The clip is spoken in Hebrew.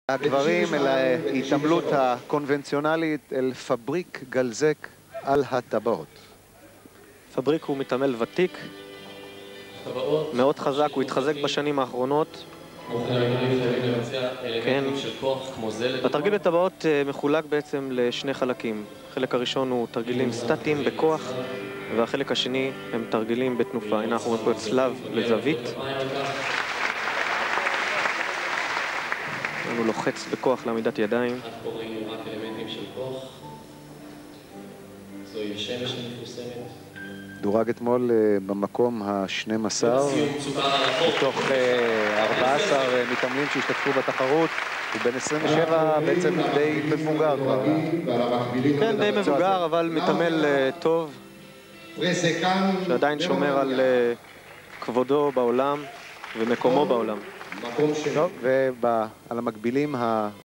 הגברים אל ההתעמלות הקונבנציונלית, אל פבריק גלזק על הטבעות. פבריק הוא מתעמל ותיק, מאוד חזק, הוא התחזק בשנים האחרונות. כן. התרגיל בטבעות מחולק בעצם לשני חלקים. החלק הראשון הוא תרגילים סטטיים בכוח, והחלק השני הם תרגילים בתנופה. הנה אנחנו רואים פה את צלב לזווית. הוא לוחץ בכוח לעמידת ידיים. פה ראינו רק אלמנטים של כוח. זוהי השמש המפורסמת. דורג אתמול במקום ה-12 מתוך 14 מתעמלים שהשתתפו בתחרות. הוא בן 27, בעצם די מבוגר כבר. כן, די מבוגר, אבל מתעמל טוב, שעדיין שומר על כבודו בעולם ומקומו בעולם. טוב, ועל המקבילים